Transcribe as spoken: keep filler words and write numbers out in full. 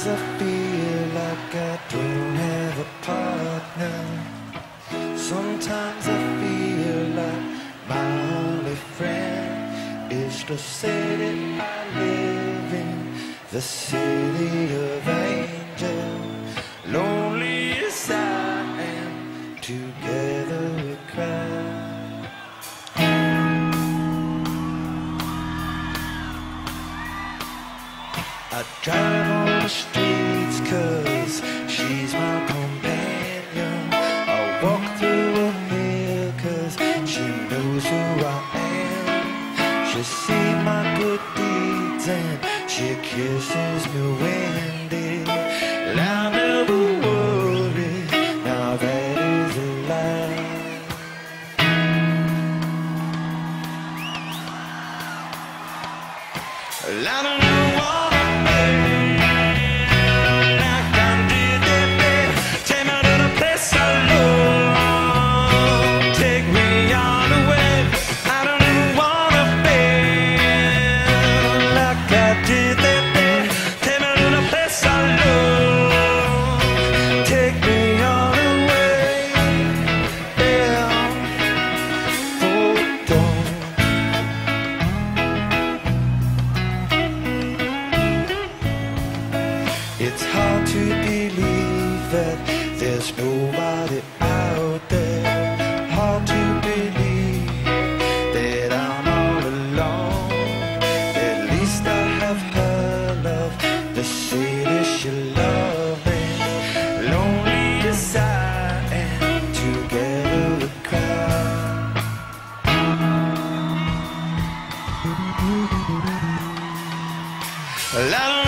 Sometimes I feel like I don't have a partner. Sometimes I feel like my only friend is the city I live in, the city of angels. Lonely as I am, together we cry. I drive on the streets cause she's my companion. I walk through a hill cause she knows who I am. She sees my good deeds and she kisses me when they I never worry, now that is a lie. I don't know what it's hard to believe that there's nobody out there. Hard to believe that I'm all alone. At least I have her love, the city she loves me. Lonely as I am, together we cry. I don't